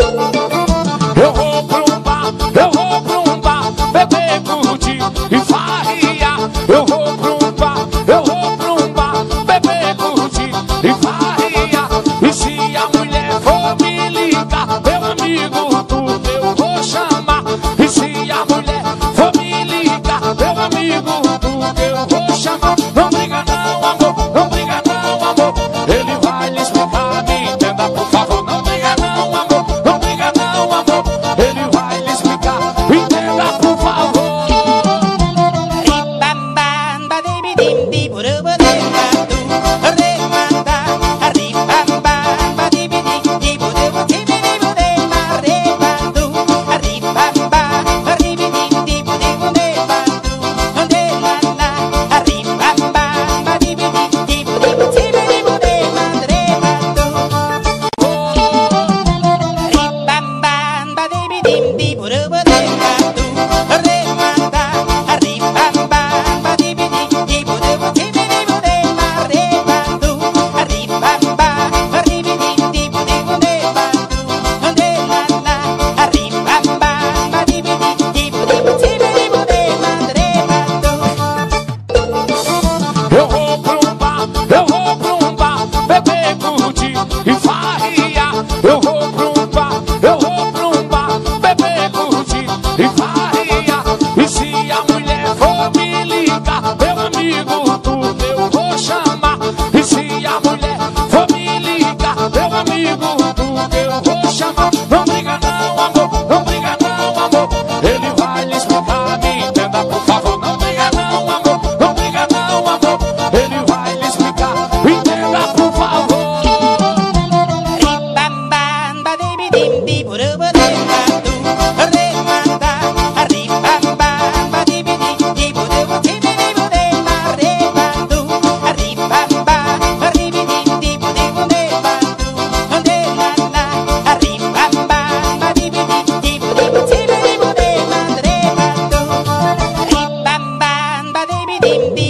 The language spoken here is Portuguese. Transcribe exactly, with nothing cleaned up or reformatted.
Eu vou pra um bar, eu vou pra um bar, beber, curtir e farriar. Eu vou pra um bar, eu vou pra um bar, beber, curtir e farriar. E se a mulher for me ligar, meu amigo, tudo eu vou chamar. E se a mulher for me ligar, meu amigo, tudo eu vou chamar. Não briga não, amor, não briga não, amor. Ele vai lhe explicar, me entenda, por favor. Não briga não, amor, não briga não, amor. Ele vai lhe explicar, me entenda, por favor. Eu vou pra um bar, eu vou pra um bar, beber, curtir e farriar. Eu vou pra um bar, eu vou pra um bar, beber, curtir e farriar. E se a mulher for me ligar, meu amigo, tudo eu vou chamar. E se a mulher for me ligar, meu amigo, tudo eu vou chamar. Não briga não, amor, não briga não, amor. Ele vai lhe explicar, me entenda, por favor. Não briga não, amor, não briga não, amor. Ele vai lhe explicar, me entenda, por favor. Dim